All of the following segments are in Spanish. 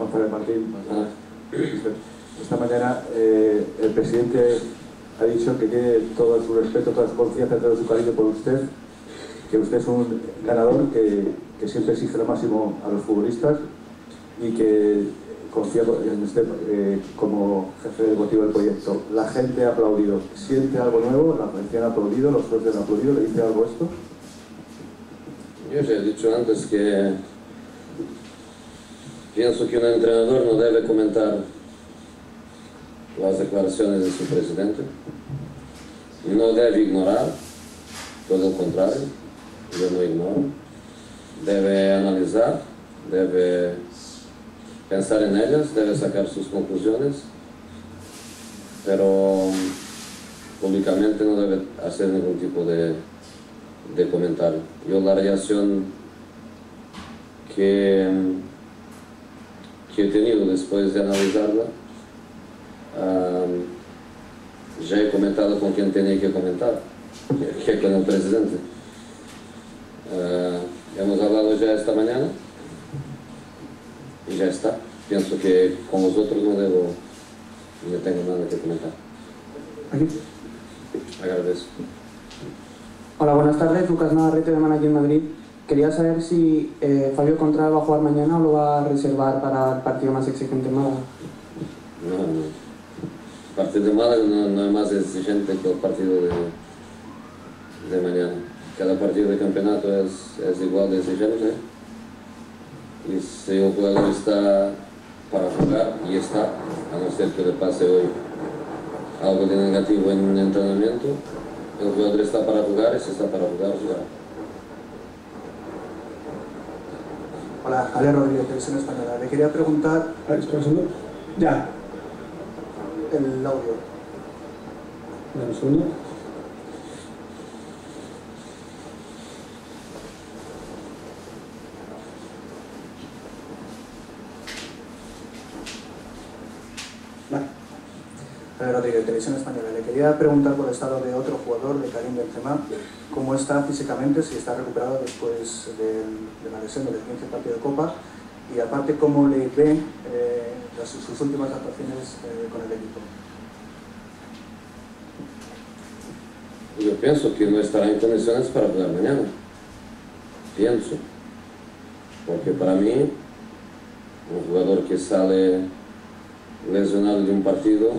González Martín. Esta mañana el presidente ha dicho que tiene todo su respeto, toda su confianza, todo su cariño por usted, que usted es un ganador que siempre exige lo máximo a los futbolistas y que confía en usted como jefe deportivo del proyecto. La gente ha aplaudido. ¿Siente algo nuevo? ¿La afición ha aplaudido? ¿Los socios han aplaudido? ¿Le dice algo esto? Yo ya he dicho antes que pienso que un entrenador no debe comentar las declaraciones de su presidente, no debe ignorar, todo lo contrario, yo no ignoro, debe analizar, debe pensar en ellas, debe sacar sus conclusiones, pero públicamente no debe hacer ningún tipo de comentario. Yo la reacción que he tenido después de analizarla, ya he comentado con quien tenía que comentar, que con el presidente. Hemos hablado ya esta mañana y ya está. Pienso que con vosotros no tengo nada que comentar. Aquí. Agradezco. Hola, buenas tardes. Lucas Navarrete de Managing Madrid. Quería saber si Fabio Contral va a jugar mañana o lo va a reservar para el partido más exigente en Málaga. No. El partido de Málaga no es más exigente que el partido de mañana. Cada partido de campeonato es igual de exigente. Y si el jugador está para jugar, y está, a no ser que le pase hoy algo de negativo en un entrenamiento, el jugador está para jugar y si está para jugar, jugará. Hola, Ale Rodríguez, Televisión Española. Le quería preguntar... Espera un segundo. Ya. El audio. Dame un segundo. Vale. Ale Rodríguez, Televisión Española. Le quería preguntar por el estado de otro jugador, de Karim Benzema, cómo está físicamente, si está recuperado después de la lesión del 15 partido de Copa, y aparte cómo le ve sus últimas actuaciones con el equipo. Yo pienso que no estará en condiciones para jugar mañana. Pienso. Porque para mí, un jugador que sale lesionado de un partido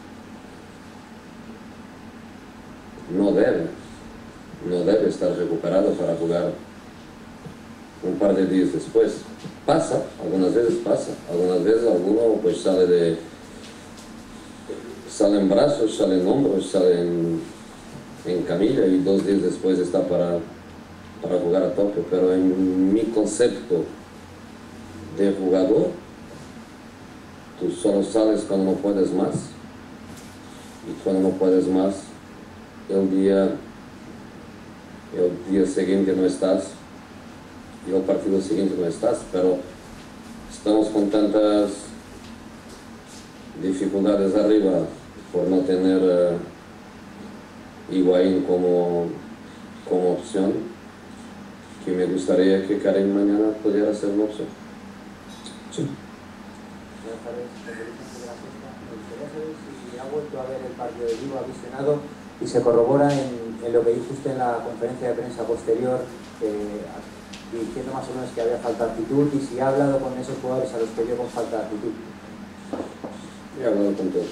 no debe estar recuperado para jugar un par de días después. Pasa, algunas veces alguno pues sale en brazos, sale en hombros, sale en camilla y 2 días después está para jugar a tope, pero en mi concepto de jugador, tú solo sales cuando no puedes más, y cuando no puedes más, el día siguiente no estás, y el partido siguiente no estás, pero estamos con tantas dificultades arriba por no tener Higuaín como opción, que me gustaría que Karim mañana pudiera ser una opción. Sí. Buenas tardes, me gustaría saber si ha vuelto a ver el partido de Vigo, ha visionado y se corrobora en lo que dijo usted en la conferencia de prensa posterior, diciendo más o menos que había falta de actitud, y si ha hablado con esos jugadores a los que vio con falta de actitud. He hablado con todos.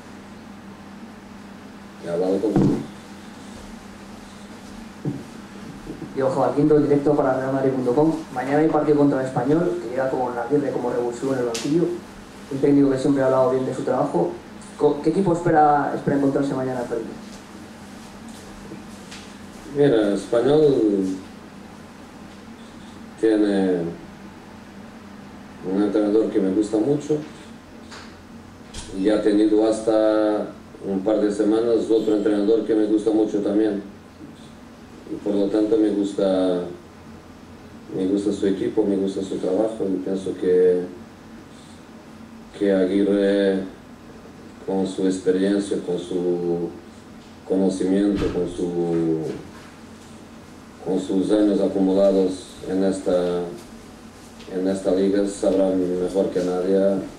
Yo, Joaquín Quinto, directo para realmadrid.com. Mañana hay partido contra el Español, que llega con la pierde como revulsivo en el banquillo. Un técnico que siempre ha hablado bien de su trabajo. ¿Qué equipo espera encontrarse mañana, Felipe? Mira, Español tiene un entrenador que me gusta mucho y ha tenido hasta un par de semanas otro entrenador que me gusta mucho también, y por lo tanto me gusta su equipo, me gusta su trabajo, y pienso que Aguirre, con su experiencia, con su conocimiento, con sus años acumulados en esta en esta liga sabrán mejor que nadie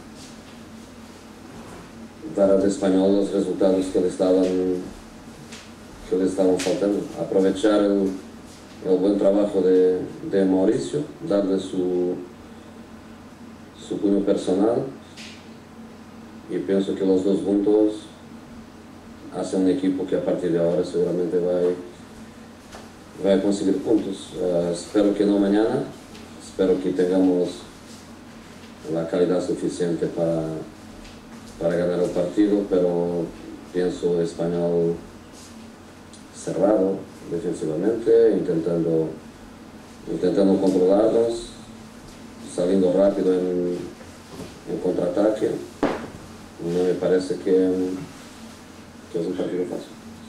dar al Español los resultados que le estaban faltando. Aprovechar el buen trabajo de Mauricio, darle su puño personal, y pienso que los dos juntos hacen un equipo que a partir de ahora seguramente va a conseguir puntos. Espero que no mañana, espero que tengamos la calidad suficiente para ganar el partido, pero pienso Español cerrado defensivamente, intentando controlarlos, saliendo rápido en contraataque. No me parece que es un partido fácil.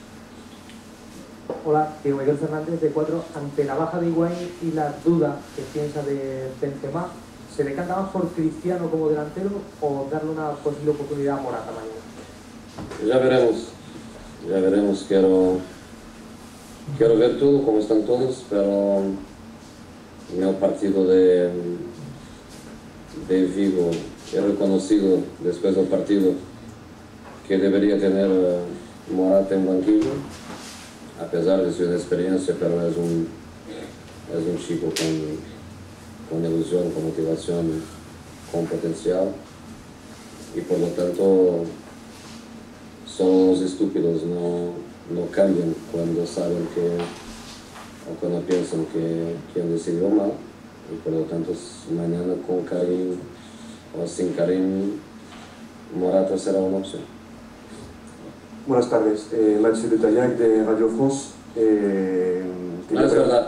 Hola, Diego Miguel Fernández de 4. Ante la baja de Higuaín y la duda que piensa de Benzema, ¿se decanta más por Cristiano como delantero o darle una posible oportunidad a Morata mañana? Ya veremos. Quiero ver todo, cómo están todos, pero en el partido de Vigo he reconocido después del partido que debería tener Morata en banquillo, a pesar de su inexperiencia, pero es un chico con ilusión, con motivación, con potencial, y por lo tanto solo los estúpidos no cambian cuando saben o cuando piensan que han decidido mal, y por lo tanto mañana con Karim o sin Karim, Morata será una opción. Buenas tardes, Maxi Lutayac de Radio France. No es verdad.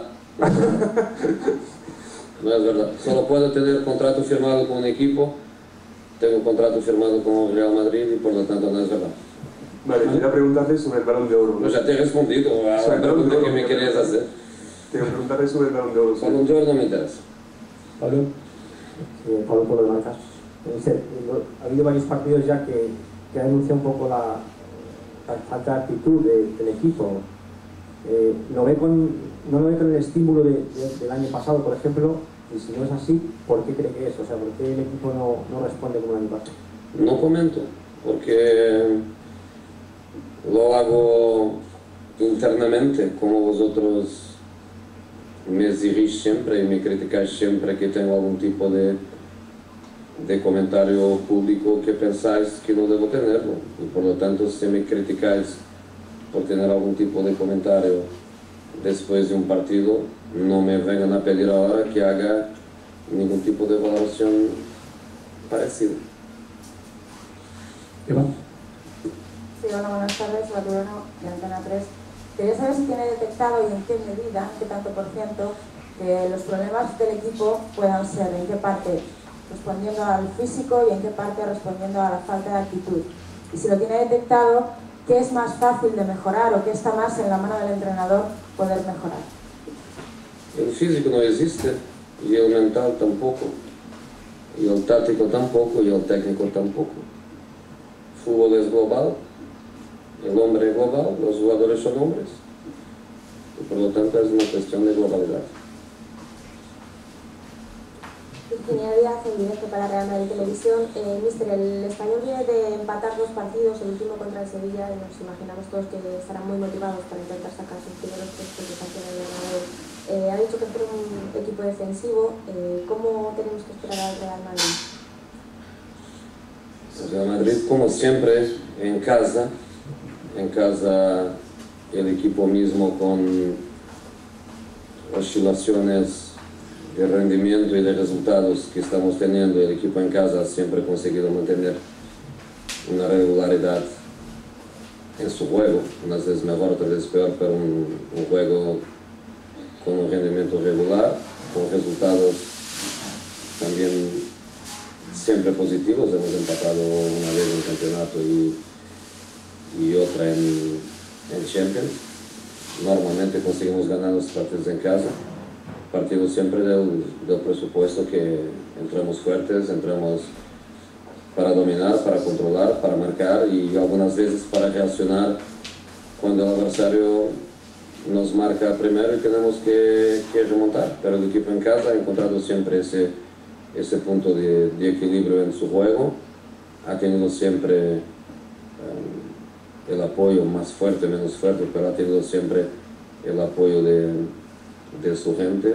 No es verdad. Solo puedo tener contrato firmado con un equipo. Tengo un contrato firmado con Real Madrid y por lo tanto no es verdad. Vale, quería preguntarle sobre el Balón de Oro. Pues ya te he respondido a la pregunta que me querías hacer. Quiero preguntarle sobre el Balón de Oro. El Balón de Oro no me interesa. Pablo. Pablo Polo de Marca. Ha habido varios partidos ya que han denunciado un poco la falta de actitud del equipo. ¿No lo ve con el estímulo del año pasado, por ejemplo? Y si no es así, ¿por qué cree que es? O sea, ¿por qué el equipo no responde como el año pasado? No comento, porque lo hago internamente, como vosotros me exigís siempre y me criticáis siempre que tengo algún tipo de comentario público que pensáis que no debo tenerlo, y por lo tanto si me criticáis por tener algún tipo de comentario después de un partido, no me vengan a pedir ahora que haga ningún tipo de valoración parecida. Iván. Sí, hola, buenas tardes, Valeriano de Antena 3. Quería saber si tiene detectado y en qué medida, qué tanto por ciento, que los problemas del equipo puedan ser, en qué parte respondiendo al físico y en qué parte respondiendo a la falta de actitud. Y si lo tiene detectado, ¿qué es más fácil de mejorar o qué está más en la mano del entrenador poder mejorar? El físico no existe, y el mental tampoco, y el táctico tampoco, y el técnico tampoco. El fútbol es global, el hombre es global, los jugadores son hombres, y por lo tanto es una cuestión de globalidad. Virginia Díaz, en directo para Real Madrid Televisión. Mister, el Español viene de empatar 2 partidos, el último contra el Sevilla, y nos imaginamos todos que estarán muy motivados para intentar sacar sus primeros 3 puntos hacia el Bernabéu. Ha dicho que es un equipo defensivo. ¿Cómo tenemos que esperar al Real Madrid? El Real Madrid, como siempre, en casa el equipo mismo con oscilaciones de rendimiento y de resultados que estamos teniendo, el equipo en casa siempre ha conseguido mantener una regularidad en su juego, unas veces mejor, otras veces peor, pero un juego con un rendimiento regular, con resultados también siempre positivos. Hemos empatado una vez en campeonato y otra en Champions. Normalmente conseguimos ganar los partidos en casa. Partido siempre del presupuesto que entramos fuertes, entramos para dominar, para controlar, para marcar y algunas veces para reaccionar cuando el adversario nos marca primero y tenemos que remontar. Pero el equipo en casa ha encontrado siempre ese ese punto de equilibrio en su juego. Ha tenido siempre el apoyo, más fuerte, menos fuerte, pero ha tenido siempre el apoyo de su gente,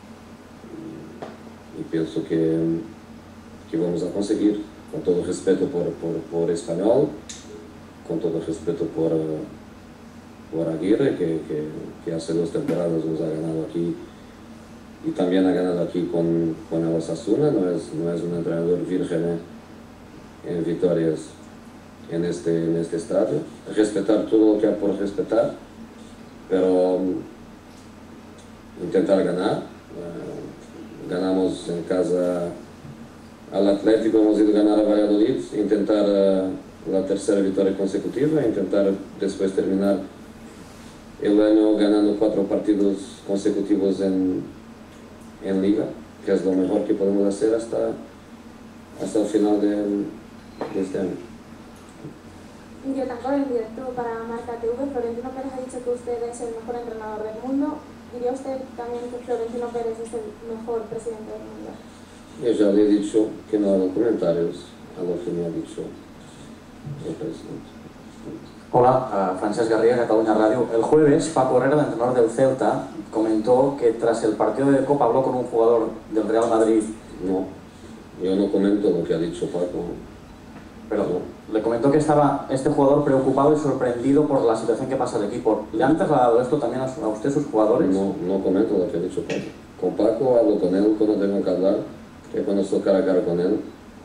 y pienso que vamos a conseguir, con todo respeto por Español, con todo respeto por Aguirre, que hace 2 temporadas nos ha ganado aquí, y también ha ganado aquí con el Osasuna. No es un entrenador virgen en victorias en este estadio. Respetar todo lo que hay por respetar, pero intentar ganar. Ganamos en casa al Atlético, hemos ido a ganar a Valladolid, intentar la tercera victoria consecutiva, intentar después terminar el año ganando 4 partidos consecutivos en Liga, que es lo mejor que podemos hacer hasta el final de este año. Indio Tancor, en directo para Marca TV. Florentino Pérez ha dicho que usted es el mejor entrenador del mundo. ¿Diría usted también que Florentino Pérez es el mejor presidente del mundo? Yo ya le he dicho que no hago comentarios a lo que me ha dicho el presidente. Hola, Francesc Garriga, Cataluña Radio. El jueves, Paco Herrera, el entrenador del Celta, comentó que tras el partido de Copa habló con un jugador del Real Madrid. No, yo no comento lo que ha dicho Paco. Pero le comentó que estaba este jugador preocupado y sorprendido por la situación que pasa el equipo. ¿Le han trasladado esto también a usted, sus jugadores? No comento lo que ha dicho Paco. Con Paco hablo con él cuando tengo que hablar, que cuando estoy cara a cara con él,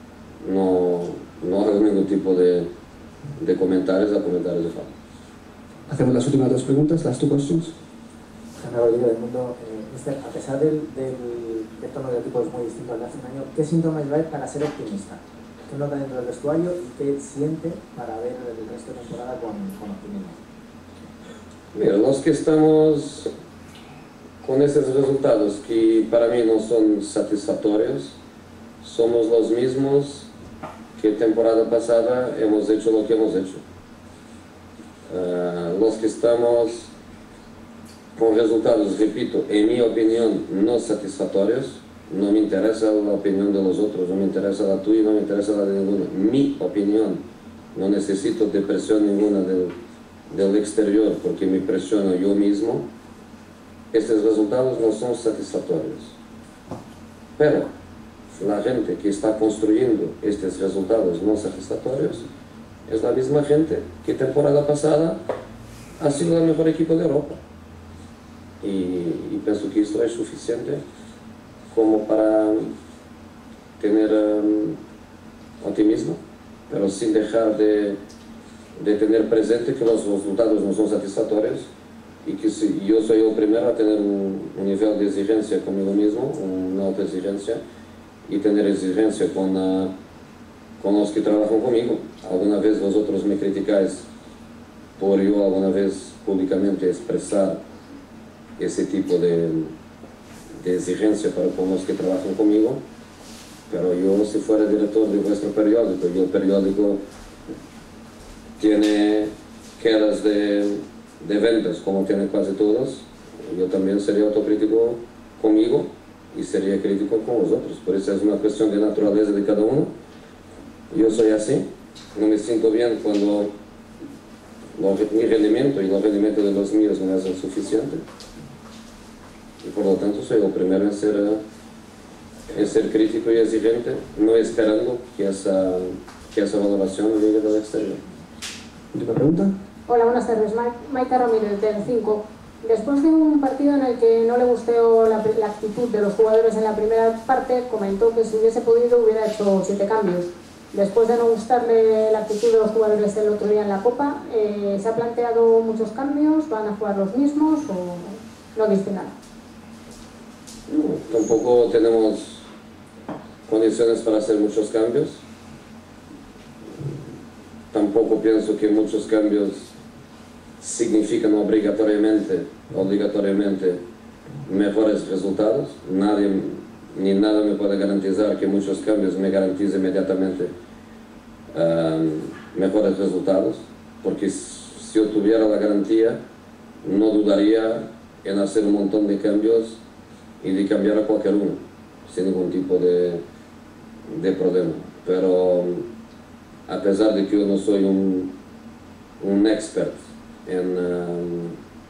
no hago ningún tipo de comentarios a comentarios de Paco. Hacemos las últimas 2 preguntas, las 2 questions. Jaime Rodríguez del Mundo. Mister, a pesar del tono del equipo es muy distinto al de hace un año, ¿qué síntomas va a haber para ser optimista? ¿Qué nota dentro del vestuario y qué siente para ver el resto de temporada con optimismo? Mira, los que estamos con esos resultados que para mí no son satisfactorios, somos los mismos que temporada pasada hemos hecho lo que hemos hecho. Los que estamos con resultados, repito, en mi opinión, no satisfactorios. No me interesa la opinión de los otros, no me interesa la tuya, no me interesa la de ninguno. Mi opinión, no necesito de presión ninguna del exterior, porque me presiono yo mismo. Estos resultados no son satisfactorios. Pero la gente que está construyendo estos resultados no satisfactorios es la misma gente que temporada pasada ha sido el mejor equipo de Europa. Y pienso que esto es suficiente como para tener optimismo, pero sin dejar de tener presente que los resultados no son satisfactorios, y que yo soy el primero a tener un nivel de exigencia conmigo mismo, una alta exigencia, y tener exigencia con los que trabajan conmigo. Alguna vez vosotros me criticáis por yo alguna vez públicamente expresar ese tipo de exigencia para con los que trabajan conmigo, pero yo, si fuera director de vuestro periódico y el periódico tiene quedas de ventas como tienen casi todos, yo también sería autocrítico conmigo y sería crítico con vosotros. Por eso es una cuestión de naturaleza de cada uno. Yo soy así, no me siento bien cuando mi rendimiento y el rendimiento de los míos no es suficiente. Y por lo tanto soy el primero en ser crítico y exigente, no esperando que esa valoración llegue del exterior. ¿Última pregunta? Hola, buenas tardes. Maika Ramírez, del 5. Después de un partido en el que no le gustó la actitud de los jugadores en la primera parte, comentó que si hubiese podido hubiera hecho 7 cambios. Después de no gustarle la actitud de los jugadores el otro día en la Copa, ¿se ha planteado muchos cambios? ¿Van a jugar los mismos o no dice nada? No, tampoco tenemos condiciones para hacer muchos cambios. Tampoco pienso que muchos cambios significan obligatoriamente mejores resultados. Nadie ni nada me puede garantizar que muchos cambios me garanticen inmediatamente mejores resultados, porque si yo tuviera la garantía no dudaría en hacer un montón de cambios y de cambiar a cualquier uno sin ningún tipo de de problema. Pero a pesar de que yo no soy un expert en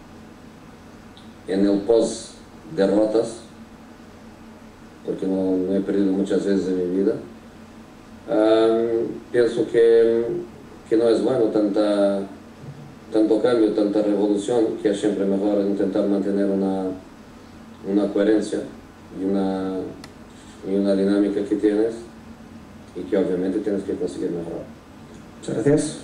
el post derrotas, porque no he perdido muchas veces en mi vida, pienso que no es bueno tanto cambio, tanta revolución, que es siempre mejor intentar mantener una coherencia y una dinámica que tienes y que obviamente tienes que conseguir mejorar. Muchas gracias.